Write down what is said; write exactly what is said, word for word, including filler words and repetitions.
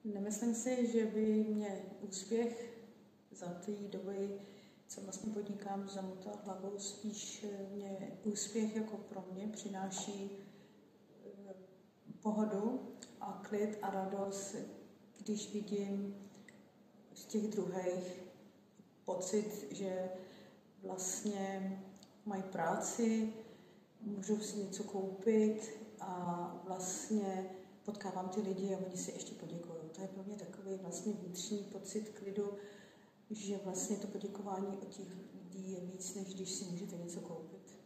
Nemyslím si, že by mě úspěch za té doby, co vlastně podnikám, zamotal hlavou. Spíš mě úspěch jako pro mě přináší pohodu a klid a radost, když vidím z těch druhých pocit, že vlastně mají práci, můžou si něco koupit a vlastně potkávám ty lidi a oni si ještě poděkují. To je pro mě takový vlastně vnitřní pocit klidu, že vlastně to poděkování od těch lidí je víc, než když si můžete něco koupit.